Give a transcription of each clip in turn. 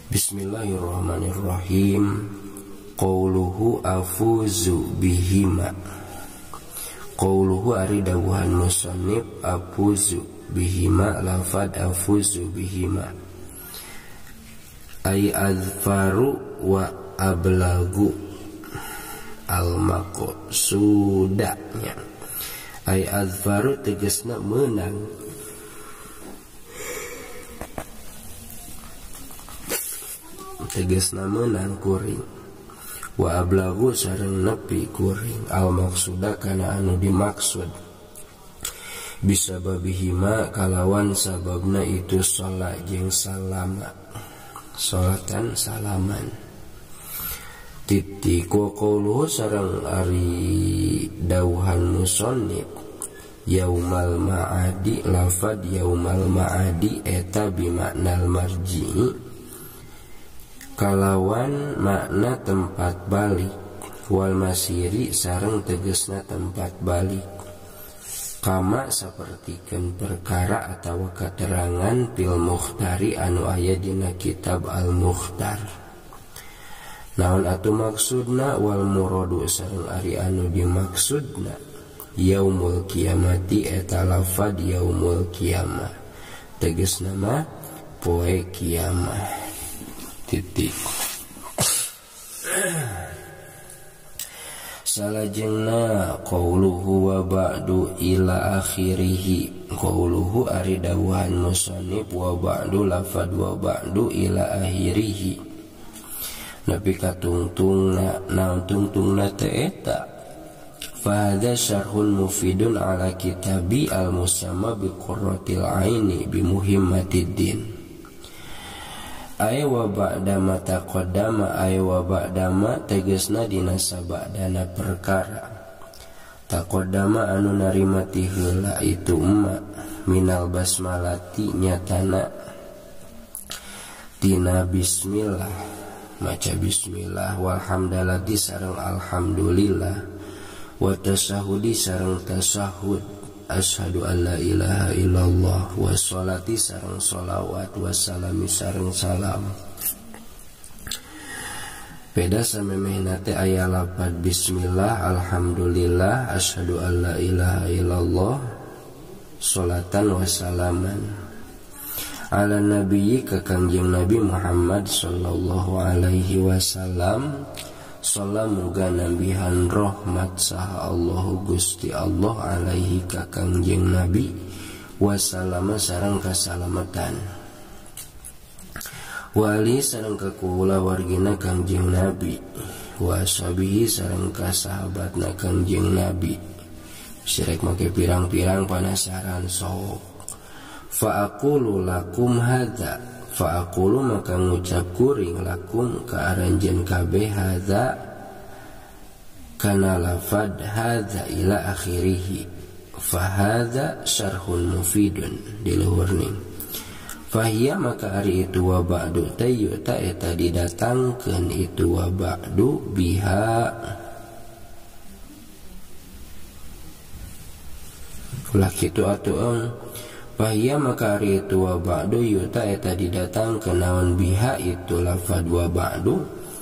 Bismillahirrahmanirrahim. Qauluhu afuzu bihima. Qauluhu ari dawuhan musannif afuzu bihima, lafad afuzu bihima ay azfaru wa ablagu al maqsudanya. Ay azfaru tegasna menang, tegasna menang kuring, wa ablagu sareng nepi kuring al maksuda kana anu dimaksud, bisa babihima kalawan sababna itu sholat jeung salama, sholatan salaman. Titik wa qauluhu sareng ari dawuhan musannif yaumal ma'adi, lafad yaumal ma'adi eta bimaknal marji'i kalawan makna tempat balik, wal masiri sareng tegesna tempat balik, kama sapertikeun perkara atawa keterangan pil mukhtari anu aya dina kitab al mukhtar. Naon atu maksudna? Wal muradu sareng ari anu dimaksudna yaumul kiamati eta lafad yaumul kiamah tegesna mah poe kiamah. Titik. Salajengna qauluhu wa ba'du ila akhirih. Qauluhu ari dawuhan musannif wa ba'du, lafad wa ba'du ila akhirih nabi katungtungna. Naon tungtungna teh eta? Fa hadza syarhun mufidun ala kitabi al musamma bi qurratil aini bi muhimmatid din. Ay wa ba'dama taqaddama, ay wa ba'dama tegesna dina sabadana perkara taqaddama anu narimati heula itu emma minal basmalati nyatana tina bismillah, maca bismillah, walhamdalillah sareng alhamdulillah, wa tasahudi sareng tasahud, asyhadu an la ilaha illallah, wa sholati sareng sholawat, wa salami sareng salam. Beda samemehna teh aya lafaz bismillah, alhamdulillah, asyhadu an la ilaha illallah, sholatan wa salaman ala nabiyyi ka kangjeng Nabi Muhammad sallallahu alaihi wasallam. Salam muga nambihan rahmat saha Allahu Gusti Allah alaihi ka kangjeng Nabi, wassalama sareng kasalamatan, wali sareng ka kula wargina kangjeng Nabi, wasabihi sareng ka sahabatna kangjeng Nabi. Sirek make pirang-pirang panasaran sok. Fa aqulu lakum hadza, fa aqulu maka ngucap kuring lakum ka aranjeun kabeh hadza kana lafad hadza ila akhirih. Fa hadza syarhun mufidun diluhurning. Fahiya maka ari itu wa ba'du tayyu ta eta didatangkeun itu wa ba'du biha, ulah kitu atuh. Fahiya maka ari itu wa ba'du yuta eta didatang ke naon biha itu lafad wa ba'du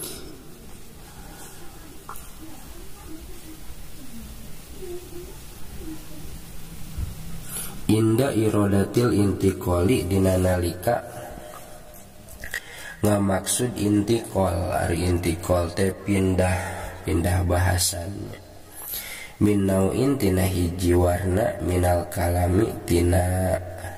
inda irodatil intiqali dina nalika ngamaksud intiqal. Ari intiqal teh pindah bahasannya. Min nau'in tina hiji warna, minal kalami tina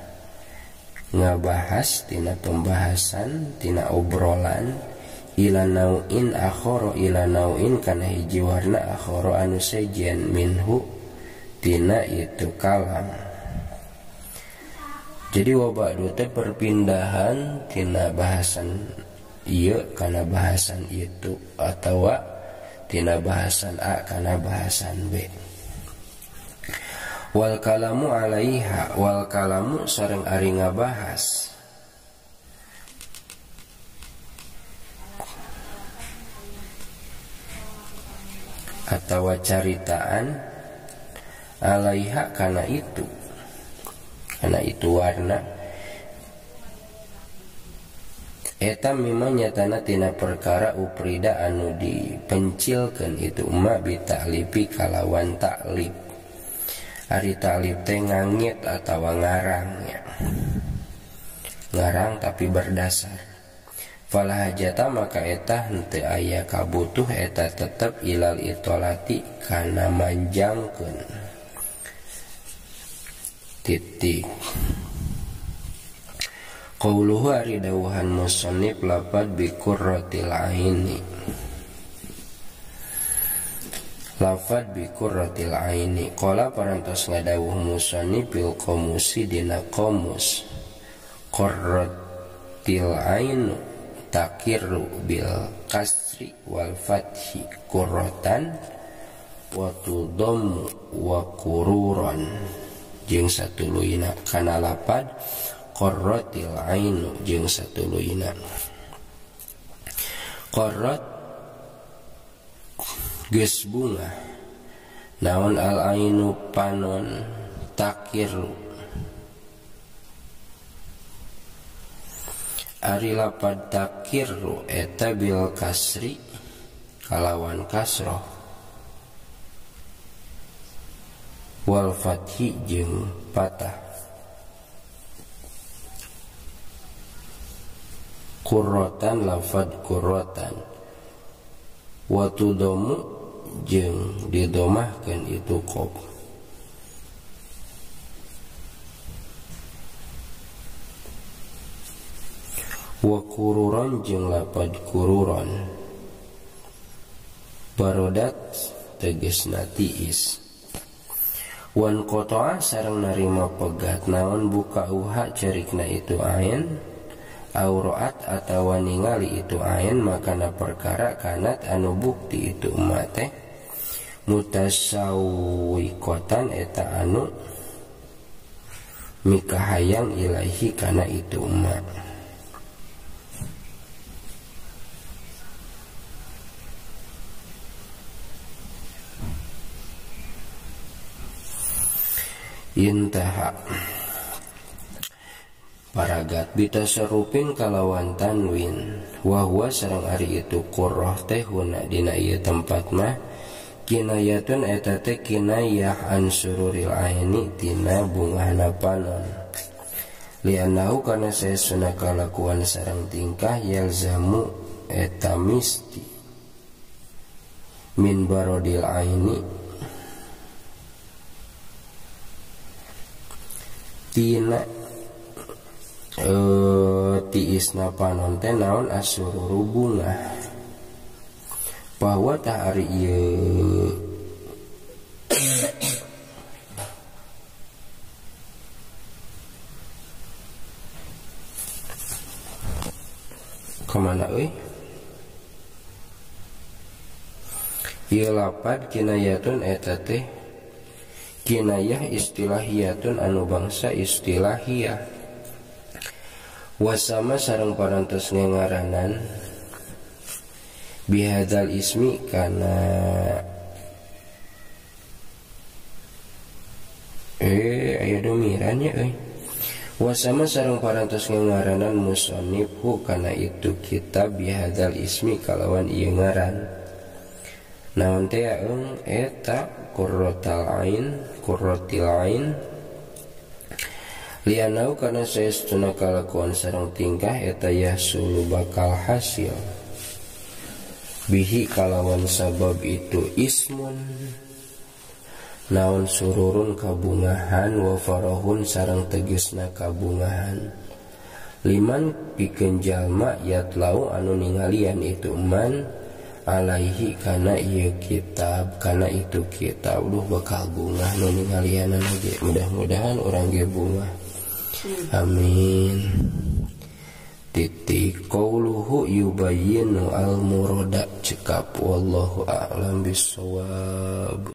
ngabahas, tina pembahasan, tina obrolan, ila nau'in akhara, ila nau'in kana hiji warna akhara anu sejen minhu tina itu kalam. Jadi wabadu teh perpindahan tina bahasan ieu kana bahasan itu, atawa tina bahasan A kana bahasan B. Wal kalamu alaiha, wal kalamu sareng ari ngabahas atawa caritaan alaiha kana itu warna Eta memang nyatana tina perkara uprida anu dipencilkeun itu emak bita'lifi kalawan ta'lif. Ari ta'lif teh ngangit atawa ngarang ya. Ngarang tapi berdasar. Fala hajata maka eta henteu aya kabutuh eta tetep ilal itolati kana manjangkeun. Titik. Qauluhu ari dawuhan musannif lafad bi qurratil aini. Lafad bi qurratil aini. Qala parantos ngadawuh musannif bil qamusi dina qamus. Qurratil ainu takiru bil kasri wal fathi qurratan wa tudammu wa qururan. Jeung satuluyna kana lafad qarratil ainu jeung satuluyna. Qarrat geus bunga. Naon al ainu panon takiru. Ari lapad takiru eta bil kasri kalawan kasroh. Wal fathi jeung patah. Qurratan lafad qurratan. Wa tudamu jeung didomahkeun itu qaf. Wa qururan jeung lafad qururan. Barodat tegesna tiis. Wan qata'a sareng narima pegat naon buka uha cerikna itu ain aurat atawa ningali itu ain makana perkara kanat anu bukti itu mate mutasawwiqatan eta anu mikahayang ilahi kana itu ma. Intaha paragat bitasarrufin kalawan tanwin wa huwa sareng ari itu qurrah teh huna dina ieu tempat mah kinayatun eta teh kinayah an sururil aini tina bungahna panon lianahu kana saesuna kalakuan sareng tingkah yalzamu eta misti min barodil aini tina tiisna panon teh naon asururu bunga bahwa tah ari ieu kemana euy ieu lapad kinayatun eta teh kinayah istilahiyatun anu bangsa istilahiyah wasama sareng parantos ngangaranan bihadzal ismi kana aya domirannya wasama sareng parantos ngangaranan musannifhu kana itu kitab bihadzal ismi kalawan ieu ngaran naon teh eta qurratul ain lianau kana saestuna kalakuan sareng tingkah eta yahsulu bakal hasil bihi kalawan sabab itu ismun naon sururun kabungahan wa farahun sareng tegesna kabungahan liman pikeun jalma yatlau anu ningalian itu man alaihi kana ieu kitab kana itu kitab bakal bunga nu ningalianan ge mudah-mudahan urang ge bunga amin. Titik qauluhu yubayyinu al murada cekap wallahu a'lam bissawab.